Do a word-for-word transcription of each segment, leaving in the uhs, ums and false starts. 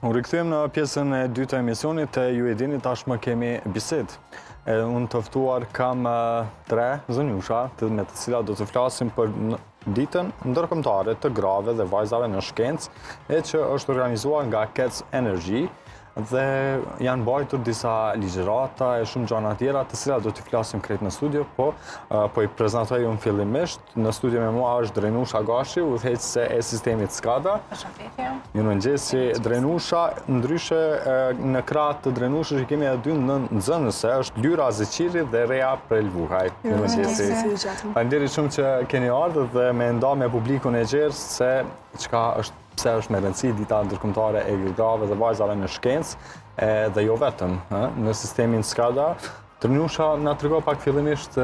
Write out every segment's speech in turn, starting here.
u rikthyem në pjesën e dytë të emisionit e ju e dini tashmë kemi bisedë. Unë të ftuar kam tre zënjusha me të cilat do të flasim për ditën ndërkombëtare të grave dhe vajzave në shkencë, e që është organizuar nga Kids Energy dhe janë mbajtur disa ligjërata e shumë gjëra tjera të cilat do t'i flasim krejt në studio, po po i prezantoj unë fillimisht. Në studio me mua është Drenusha Gashi, udhëheqëse e sistemit SCADA. Përshëndetje. Ju mëngjesi Drenusha, ndryshe në krah të Drenushës kemi edhe dy nxënëse, është Lyra Zeqiri dhe Rea Prelvuhaj. Ju mëngjesi. Faleminderit shumë që keni ardhur dhe me nda me publikun e gjerë se çka është pse është me rëndësi dita ndërkombëtare e grave dhe vajzave në shkencë dhe jo vetëm në sistemin SCADA. Drenusha, na trego pak fillimisht,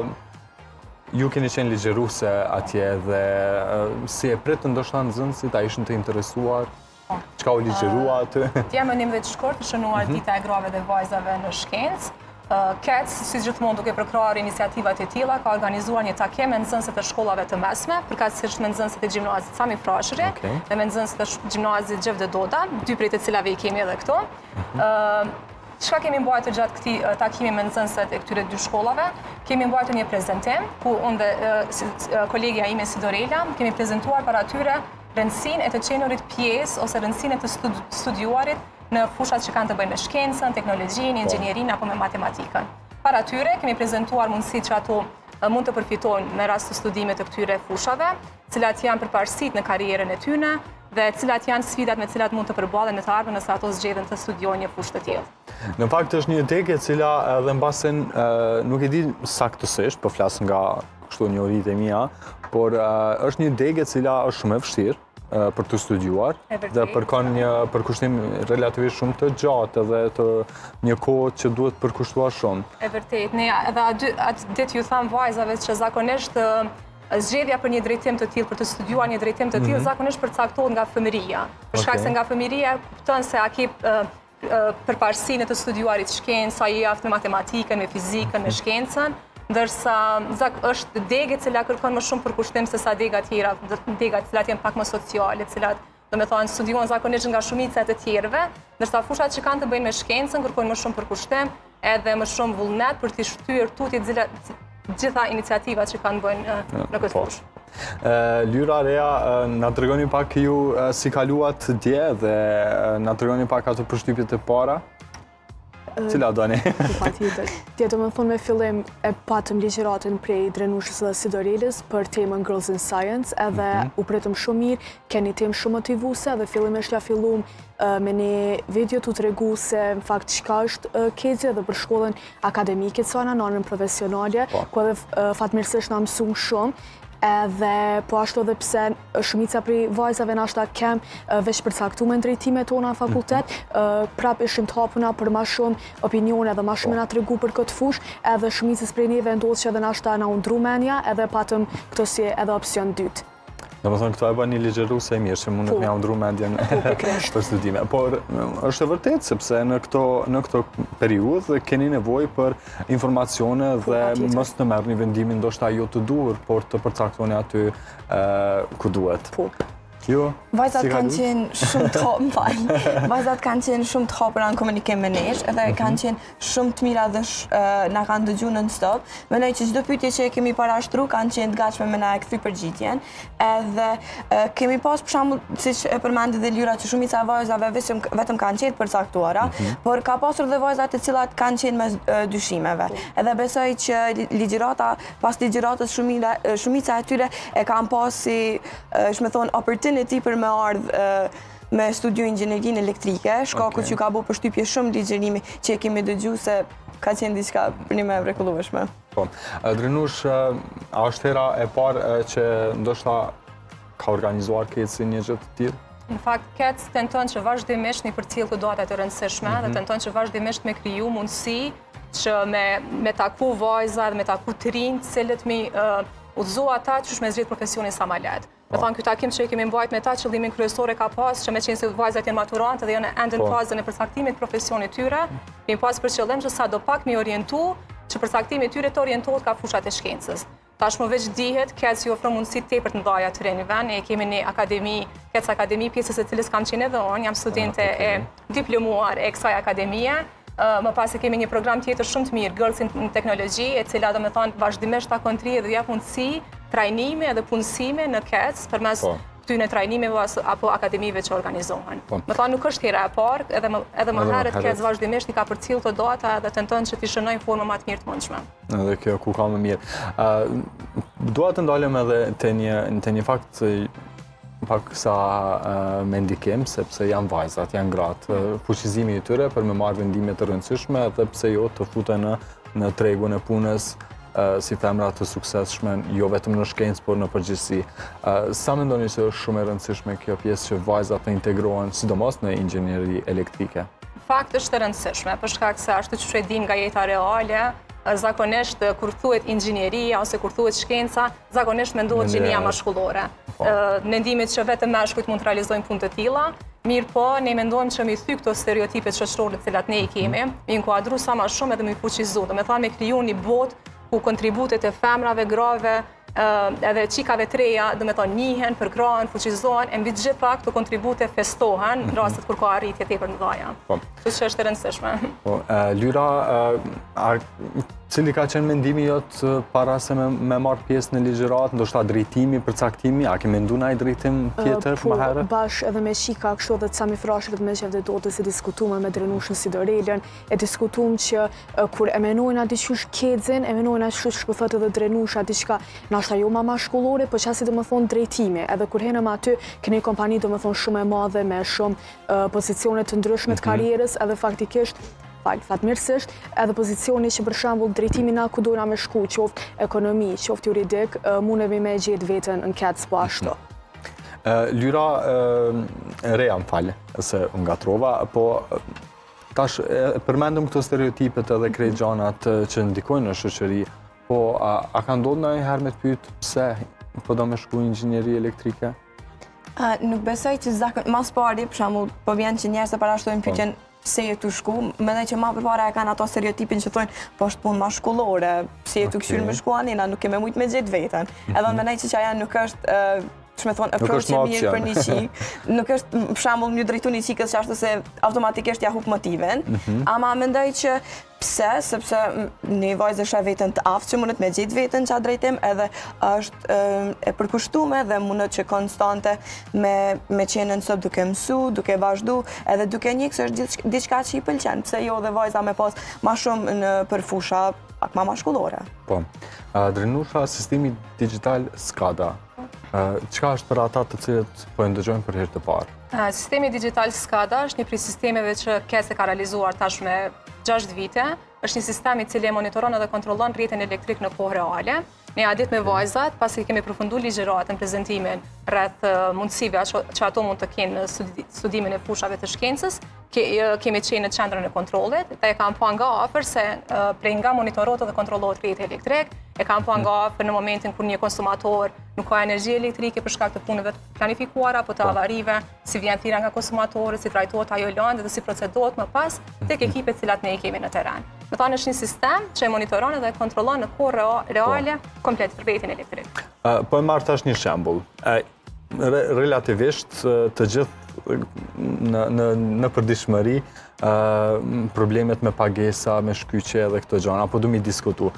ju keni qenë ligjëruese atje dhe si e pritë ndoshta nxënësit, a ishin të interesuar? Çka u ligjërua aty? Jam në nimbëllë të shkurt të shënuar dita e grave dhe vajzave në shkencë. Kids, si gjithmonë duke përkrahur iniciativat e tilla, ka organizuar një takim me nxënësit e shkollave të mesme, përkatësisht me nxënësit e gjimnazit Sami Frashëri dhe me nxënësit e gjimnazit Gjevde Doda, dy prej të cilave i kemi edhe këto. Çka kemi mbajtur gjatë këtij takimi me nxënësit e këtyre dy shkollave? Kemi mbajtur një prezantim ku unë dhe kolegja ime Sidorela kemi prezantuar para tyre rëndësinë e të qenurit pjesë ose rëndësinë e të studiuarit në fushat që kanë të bëjnë me shkencën, teknologjinë, inxhinierin apo me matematikën. Para tyre kemi prezantuar mundësitë që ato mund të përfitojnë në rast të studimit të këtyre fushave, cilat janë përparësitë në karrierën e tyre dhe cilat janë sfidat me cilat mund të përballen në të ardhmen nëse ato zgjedhin të studiojnë një fushë të tillë. Në fakt është një degë e cila edhe mbasen nuk e di saktësisht, po flas nga kështu njohuritë e mia, por është një degë e cila është shumë e vështirë për të studiuar dhe përkon një përkushtim relativisht shumë të gjatë dhe të një kohë që duhet përkushtuar shumë. E vërtet, ne edhe atë ditë ju tham vajzave që zakonisht zgjedhja për një drejtim të tillë, për të studiuar një drejtim të tillë, zakonisht përcaktohet nga fëmijëria. Për shkak se nga fëmijëria kupton se a ke përparësinë të studiuarit shkencë, a je aftë me matematikën, me fizikën, me shkencën, ndërsa është degë e cila kërkon më shumë përkushtim se sa dega tjera, dega të cilat janë pak më sociale, të cilat do me thonë studiuan zakonisht nga shumica e të tjerëve, ndërsa fushat që kanë të bëjnë me shkencën kërkojnë më shumë përkushtim edhe më shumë vullnet për të shtyr tutje gjitha iniciativat që kanë bëjnë në këtë fushë. Lyra, Rea, na tregoni pak ju si kaluat dje dhe na tregoni pak ato përshtypjet e para? Cila doni? Dje do me thonë me fillim e patëm ligjëratën prej Drenushës dhe Sidorelës për temën Girls in Science edhe u pritëm shumë mirë, keni temë shumë motivuse dhe fillimisht ja fillum me një video të tregu se në fakt çka është kezi edhe për shkollën akademike të sana, në anën profesionale, ku edhe fatmirësisht na mësuan shumë. Edhe po ashtu edhe pse shumica prej vajzave nashta kem veç përcaktuar drejtimet tona në fakultet, prap ishim të hapuna për më shumë opinione dhe më shumë na tregu për këtë fushë, edhe shumicës prej neve ndodh që edhe nashta na u ndru mendja edhe patëm këtë si edhe opsion dytë. Domethënë këto e bën një ligjëruese e mirë që mund të më ndru mendjen për studime. Por është e vërtetë sepse në këto në këto periudhë keni nevojë për informacione dhe mos të merrni vendimin ndoshta jo të duhur, por të përcaktoni aty ku duhet. Jo. Vajzat kanë qenë shumë të hapur, vajzat kanë qenë shumë të hapura në komunikim me ne, edhe kanë qenë shumë të mira dhe na kanë dëgjuar non-stop. Mendoj që çdo pyetje që e kemi parashtruar kanë qenë të gatshme me na e kthy përgjigjen. Edhe kemi pas për shembull, siç e përmendi dhe Lyra, që shumica e vajzave vetëm kanë qenë përcaktuara, por ka pasur dhe vajza të cilat kanë qenë mes dyshimeve. Edhe besoj që ligjërata, pas ligjëratës shumica e tyre e kanë pas si, më thon, opportunity ti për me ardhë me studiu inxhinierin elektrike, shkaku që ka bo përshtypje shumë ligjërimi që e kemi dëgju se ka qenë diçka për një me mrekullueshme. Po, Drenush, a është hera e parë që ndoshta ka organizuar keci një gjë të tillë? Në fakt, kec tenton që vazhdimisht një përcjell të dotat e rëndësishme dhe tenton që vazhdimisht me kriju mundësi që me taku vajza dhe me taku të rinj, cilët me udhëzo ata që me zgjedh profesionin sa më lehtë. Me thonë, ky takim që i kemi mbajt me ta, qëllimin kryesore ka pas që me qenë se vajzat janë maturantë dhe janë ende në fazën e përcaktimit profesionit tyre, kemi pas për qëllim që sa do pak me orientu që përcaktimi tyre të orientohet ka fushat e shkencës. Tashmë veç dihet, Kec ju ofron mundësi tepër të ndaja të rinjve. Ne kemi një akademi, Kec Akademi, pjesës e cilës kam qenë edhe unë, jam studente e diplomuar e kësaj akademie. Më pas e kemi një program tjetër shumë të mirë, Girls in Technology, e cila do me thonë vazhdimisht ta kontrije dhe jep mundësi, trajnime edhe punësime në Kec përmes këtyne trajnimeve apo akademive që organizohen. Më thonë nuk është hera e parë, edhe më herët Kec vazhdimisht i ka përcjell të data dhe tenton që t'i shënojnë formë më të mirë të mundshme. Edhe kjo ku ka më mirë. Dua të ndalem edhe te një fakt pak sa me ndikim, sepse janë vajzat, janë gratë. Fuqizimi i tyre për me marrë vendime të rëndësishme edhe pse jo të futen në tregun e punës si femra të suksesshme, jo vetëm në shkencë, por në përgjithësi. Sa mendoni se është shumë e rëndësishme kjo pjesë që vajzat të integrohen, sidomos në inxhinieri elektrike? Fakt është e rëndësishme, për shkak se ashtu që e dim nga jeta reale, zakonisht kur thuhet inxhinieria ose kur thuhet shkenca, zakonisht mendohet gjinia mashkullore. Ne ndimit që vetëm mashkujt mund të realizojnë punë të tilla, mirë po, ne mendojmë që mi thy këto stereotipet shoqërore të cilat ne i kemi, mi inkuadru sa më shumë edhe mi fuqizu, do me thënë me kriju një botë ku kontributet e femrave, grave, edhe qikave të reja, do me thonë njihen, përkrahen, fuqizohen, e mbi të gjitha këto kontribute festohen në rastet kur ka arritje tepër mëdha. Kështu që është e rëndësishme. Lyra, cili ka qenë mendimi jot para se me marrë pjesë në ligjërat, ndoshta drejtimi, përcaktimi, a ke mendu ndonjë drejtim tjetër më herët? Po, bashkë edhe me shika kështu edhe ca mi frashët me qef dhe dotës e diskutume me Drenushën Sidorelën, e diskutum që kur e menojnë ati qysh Kedzin, e menojnë ati qysh shpëthët edhe Drenusha, ati qka nashta jo ma mashkullore, për qasi do më thonë drejtimi, edhe kur henëm aty, këne kompani do më thonë shumë e madhe, me shumë pozicionet të ndryshme të karierës, edhe faktikisht fatmirësisht, edhe pozicioni që për shembull drejtimi na ku dojna me shku, qoftë ekonomi, qoftë juridik, mundemi me gjetë veten në Kec po ashtu. Lyra, reja më falë, se unë gatrova, po tash përmendëm këto stereotipet edhe krejt gjanat që ndikojnë në shoqëri, po a ka ndodhur ndonjëherë me të pyet pse po do me shku inxhinieri elektrike? Nuk besoj që zakon, mas pari, për shembull, po vjen që njerëzit parashtrojnë pyetjen pse je tu shku, mendoj që ma përpara e kanë ato stereotipin që thonë, po është punë mashkullore, pse je tu këshyrë me shku anina, nuk keme mujtë me gjetë veten. Edhe mendoj që që aja nuk është, që me thonë, approach e mirë për një qik. Nuk është, për shembull, një drejtu një qikës që ashtu se automatikisht ja hup motiven, ama mendoj që pse, sepse një vajzë është e veten të aftë që mundet me gjetë veten qa drejtim, edhe është e përkushtume dhe mundet që konstante me qenë në sëp duke mësu, duke vazhdu, edhe duke një kësë është diçka që i pëlqen, pse jo dhe vajza me pas ma shumë në përfusha pak ma mashkullore. Po, Drenusha, sistemi digital SCADA, qka është për ata të cilët po e ndëgjojnë për herë të parë? Sistemi digital SCADA është një prej sistemeve që Kec e ka realizuar tash me gjashtë vite. Është një sistem i cili monitoron edhe kontrollon rrjetin elektrik në kohë reale. Ne a ditë me vajzat, pasi kemi përfundu ligjëratën, prezentimin rreth mundësive që ato mund të kenë në studimin e fushave të shkencës, kemi qenë në qendrën e kontrollit, dhe e kam pa nga afër se prej nga monitorohet dhe kontrollohet rrjeti elektrik, e kam pa nga afër në momentin kur një konsumator nuk ka energji elektrike për shkak të punëve të planifikuara apo të avarive, si vjen thira nga konsumatorët, si trajtohet ajo lëndë dhe si procedohet më pas tek ekipet cilat ne i kemi në terren. Me thonë është një sistem që e monitoron dhe kontrollon në kohë reale komplet rrjetin elektrik. Po e marrë tash një shembull. Relativisht të gjithë në përditshmëri problemet me pagesa, me shkyqje dhe këto gjëra, apo du mi diskutu.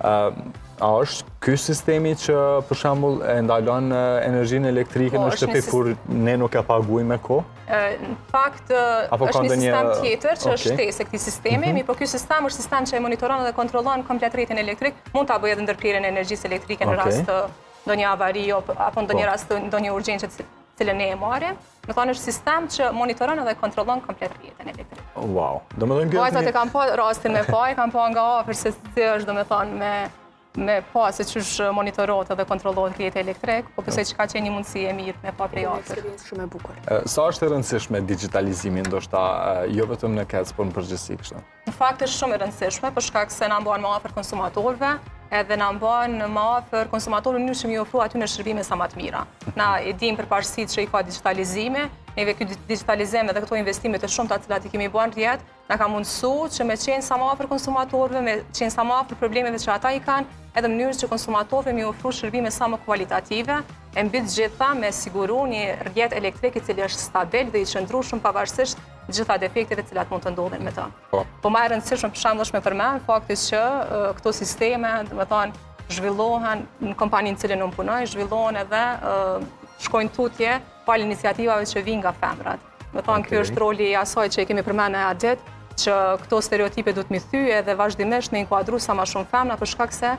A është ky sistemi që për shembull e ndalon energjinë elektrike në shtëpi kur ne nuk e paguajmë me kohë? Në fakt është një sistem tjetër që është shtesë e këtij sistemi, mi po ky sistem është sistem që e monitoron dhe kontrollon komplet rrjetin elektrik, mund ta bëjë edhe ndërprerjen e energjisë elektrike në rast të ndonjë avari apo ndonjë rast të ndonjë urgjencë të cilën ne e marrim. Do thonë është sistem që monitoron dhe kontrollon komplet rrjetin elektrik. Wow. Domethënë kjo vajzat e kanë pa rastin me pa, e kanë pa nga afër se si është domethënë me me pa se ç'është monitorohet dhe kontrollohet rrjeti elektrik, po besoj që ka qenë një mundësi e mirë me pa prej afër. Shumë e bukur. Sa është e rëndësishme digitalizimi, ndoshta jo vetëm në Kec, por në përgjithësi kështu? Në fakt është shumë e rëndësishme për shkak se na mban më afër konsumatorëve, edhe na mban më afër konsumatorëve në mënyrë që mi ofru aty në shërbime sa më të mira. Na e dim përparësitë që i ka digitalizimi, neve ky digitalizim edhe këto investime të shumta të cilat i kemi bën rrjet, na ka mundësu që me qenë sa më afër konsumatorëve, me qenë sa më afër problemeve që ata i kanë, edhe mënyrës që konsumatorëve mi ofru shërbime sa më kualitative, e mbi të gjitha me siguru një rrjet elektrik i cili është stabil dhe i qëndrueshëm pavarësisht gjitha defekteve të cilat mund të ndodhin me të. Po, po më e rëndësishme për shembull është me përmend faktin që uh, këto sisteme, do të thonë, zhvillohen në kompaninë në cilën unë punoj, zhvillohen edhe uh, shkojnë tutje pal iniciativave që vijnë nga femrat. Do të thonë, okay. Ky është roli i asaj që e kemi përmendur a ditë, që këto stereotipe duhet mi thyje dhe vazhdimisht me inkuadru sa më shumë femna për shkak se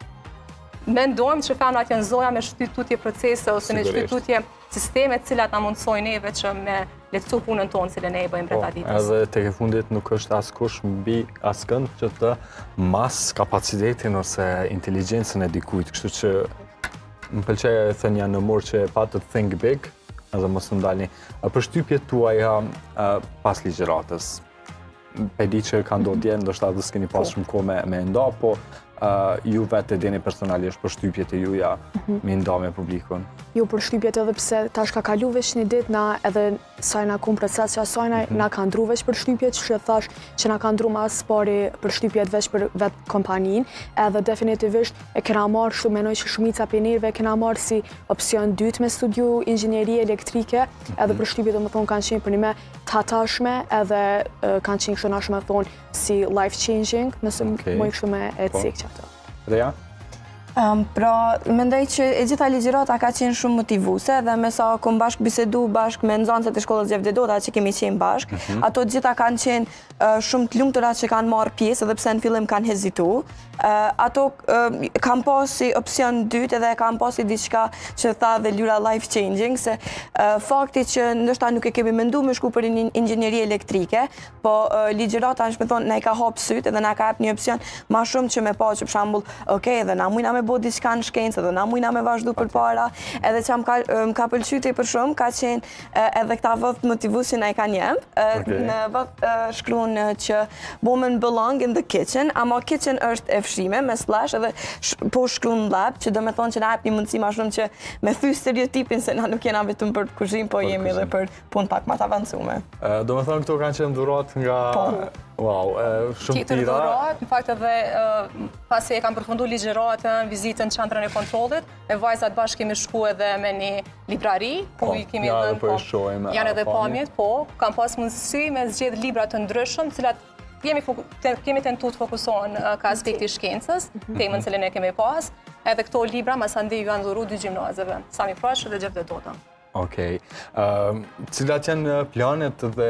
mendojmë që femnat janë zoja me shtytutje procese ose me shtytutje sisteme të cilat na mundsojnë neve që me lehtësu punën tonë cilën ne e bëjmë brenda ditës. Edhe tek e fundit nuk është askush mbi askënd që të mas kapacitetin ose inteligjencën e dikujt, kështu që më pëlqej thënia në mur që pa të think big, edhe mos të ndalni. Përshtypjet tuaja pas ligjëratës. E di që ka ndodhur dje, ndoshta do s'keni pas shumë kohë me me nda, po Uh, ju vetë e dini personalisht për shtypjet e juja mm-hmm. me nda me publikun? Jo, për shtypjet edhe pse tash ka kalu veç një ditë, na edhe saj na kun proces që asajna mm-hmm. na ka ndru veç për shtypjet, që thash që na ka ndru mas pari për shtypjet veç për vetë kompanin, edhe definitivisht e kena marrë shumë, menoj që shumica për njerëve kena marrë si opcion dytë me studiu inxhinierie elektrike, mm-hmm. edhe për shtypjet do më thonë kanë qenë për një me të hatashme, edhe uh, kanë qenë kështë nashme thonë si life changing, nëse okay. më i kështu me e cikë që ato. Reja? Um, pra, mendoj që e gjitha ligjërata ka qenë shumë motivuse dhe me sa kom bashkë bisedu bashkë me nxënësit e shkollës Gjevdedota që kemi qenë bashkë, mm-hmm. ato gjitha kanë qenë uh, shumë të lumtura që kanë marrë pjesë edhe pse në fillim kanë hezitu. Uh, ato uh, kanë pasi opsion dytë edhe kanë pasi diçka që tha dhe Lyra life changing, se uh, fakti që ndoshta nuk e kemi mendu me shku për një inxhinieri elektrike, po uh, ligjërata është me thonë na i ka hap syt edhe na ka hap një opsion më shumë që me pa që për shembull, okay, edhe na mujna me bo diçka në shkencë dhe na mujna me vazhdu për para, edhe që më ka, ka pëlqyti për shumë, ka qenë edhe këta vëth motivus që na i kanë jem. Okay. Në vëth shkruan që women belong in the kitchen, ama kitchen është e fshime me slash edhe po shkruan lab, që do me thonë që na hap një mundësi ma shumë që me thy stereotipin se na nuk jena vetëm për kuzhinë, po jemi edhe për punë pak ma të avancume. Do me thonë këto kanë qenë dhurat nga... Wow, shumë tira. Tjetër dhurat, në fakt edhe pasi e kam përfundu ligjëratën, vizitën në qendrën e kontrollit, me vajzat bashkë kemi shku edhe me një librari, ku i kemi dhënë, janë edhe pamjet, po, kam pas mundësi me zgjedh libra të ndryshëm, cilat kemi tentu të fokusohen ka aspekti shkencës, temën cilën e kemi pas, edhe këto libra mas andi ju janë dhuru dy gjimnazeve, Sami Frash dhe Gjevdedota. Okej. Cilat janë planet dhe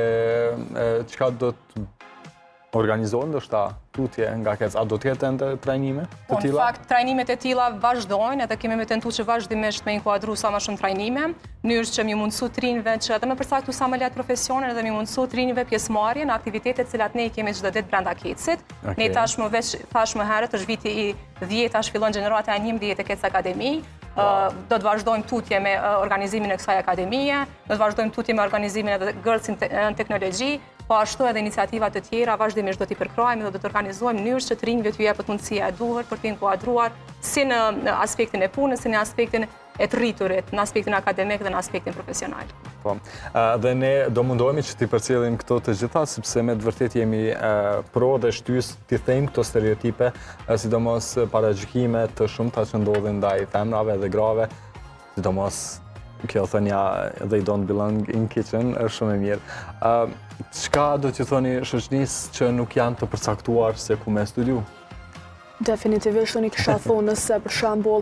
çka do të organizohen ndoshta tutje nga kec, a do të ketë ende trajnime të tilla? Në fakt, trajnimet e tilla vazhdojnë, edhe kemi me tentu që vazhdimisht me inkuadru sa më shumë trajnime, mënyrë që mi mundësu të rinjve që edhe me përcaktu sa më lehtë profesionin edhe mi mundësu të rinjve pjesëmarrje në aktivitetet cilat ne i kemi çdo ditë brenda kecit. Okay. Ne tashmë veç tashmë herët është viti i dhjetë, tash fillon gjenerata e njëmbëdhjetë e Kec Akademi. Wow. Uh, do të vazhdojmë tutje me uh, organizimin e kësaj akademie, do të vazhdojmë tutje me organizimin e Girls in te në teknologji, po ashtu edhe iniciativa të tjera vazhdimisht do t'i përkrajmë dhe do të organizojmë mënyrë që të rinjve t'ju jepet mundësia e duhur për të inkuadruar si në aspektin e punës, si në aspektin e të rriturit, në aspektin akademik dhe në aspektin profesional. Po. Dhe ne do mundohemi që t'i përcjellim këto të gjitha, sepse me të vërtet jemi pro dhe shtys t'i thejmë këto stereotipe, sidomos paragjykime të shumta që ndodhin ndaj femrave dhe grave, sidomos kjo thënia they don't belong in kitchen, është shumë e mirë. Çka do t'ju thoni shoqërisë që nuk janë të përcaktuar se ku me studiu? Definitivisht unë i kisha thonë nëse për shembull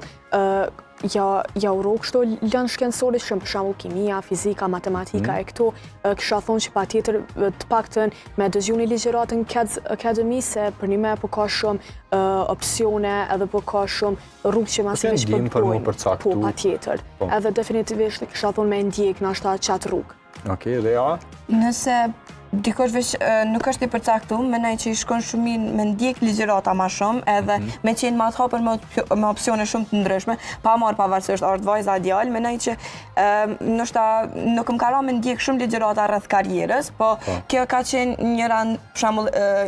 ja ja uro kështu lënë shkencore që për shembull kimia, fizika, matematika e këto kisha thonë që patjetër të paktën me dëgju një ligjëratën Kec Academy se për një me po ka shumë opsione edhe po ka shumë rrugë që masimisht përpojnë. Po, patjetër. Edhe definitivisht kisha thonë me ndjek nashta qatë rrugë. Okej, dhe ja? Nëse dikush veç nuk është i përcaktuar, mendoj që i shkon shumë mirë me ndjek ligjërata më shumë, edhe mm -hmm. me qenë më të hapur me, me opsione shumë të ndryshme, pa marrë pavarësisht art vajza djalë, mendoj që ndoshta nuk më ka rënë me ndjek shumë ligjërata rreth karrierës, po oh. kjo ka qenë njëra për shembull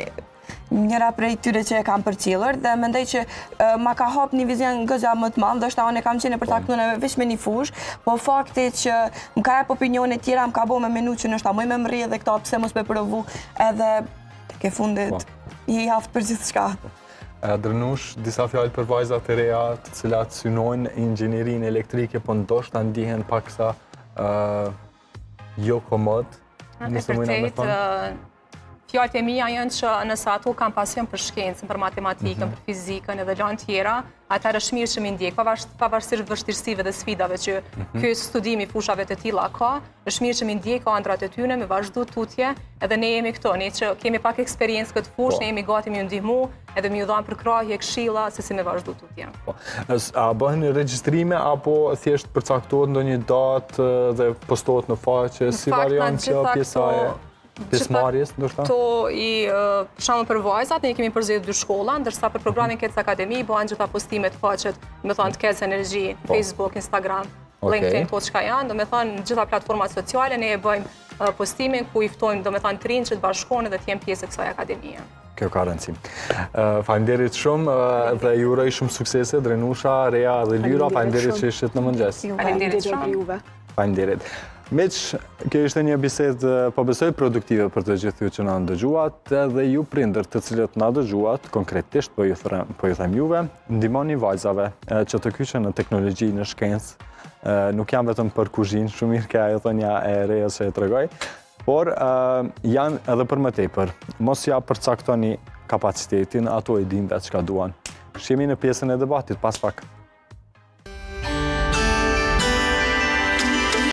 njëra prej tyre që e kam përcjellur dhe mendoj që uh, ma ka hap një vizion goxha më të madh, ndoshta unë kam qenë përcaktuar vetëm me një fushë, po fakti që më ka jep opinione tjera më ka bëu me menu që ndoshta më më mrri edhe këto pse mos me provu edhe ke fundit je i aftë për gjithë shka. Drenush, disa fjallë për vajzat e reja të cilat synojnë inxhinierin elektrike, po ndoshta ndihen paksa jo komod. Në të vërtet, fjalët e mia janë që nëse ato kanë pasion për shkencën, për matematikën, për fizikën edhe lanë tjera, atëherë është mirë që mi ndjek, pavarësisht vështirësive dhe sfidave që ky studimi fushave të tilla ka, është mirë që mi ndjek ëndrat e tyre, me vazhdu tutje, edhe ne jemi këto, ne që kemi pak eksperiencë këtë fushë, ne jemi gati mi ndihmu, edhe mi u dhanë përkrahje, këshilla, se si me vazhdu tutje. A bëhen regjistrime apo thjesht përcaktohet ndonjë datë dhe postohet në faqe, si variant që pjesa e pjesëmarrjes, ndoshta? To i, për shembull për vajzat, ne kemi përzgjedhur dy shkolla, ndërsa për programin Kec Akademi bëhen gjitha postimet faqet, do të thonë Kec Energji, Facebook, Instagram, LinkedIn, to çka janë, do të thonë gjitha platformat sociale ne e bëjmë postimin ku i ftojmë, do të thonë të rinj që të bashkohen dhe të jenë pjesë e kësaj akademie. Kjo ka rëndësi. Faleminderit shumë dhe ju uroj shumë suksese Drenusha, Rea dhe Lyra, faleminderit që ishit në mëngjes. Faleminderit shumë. Faleminderit. Meq, kjo ishte një bisedë po besoj produktive për të gjithë ju që na ndëgjuat, edhe ju prindër të cilët na dëgjuat, konkretisht po ju them juve, ndihmoni vajzave që të kyçen në teknologji, në shkencë, nuk janë vetëm për kuzhinë, shumë mirë ka ajo thënia e Reja që e tregoj, por janë edhe për më tepër. Mos ja përcaktoni kapacitetin, ato e dinë vetë çka duan. Shihemi në pjesën e debatit pas pak.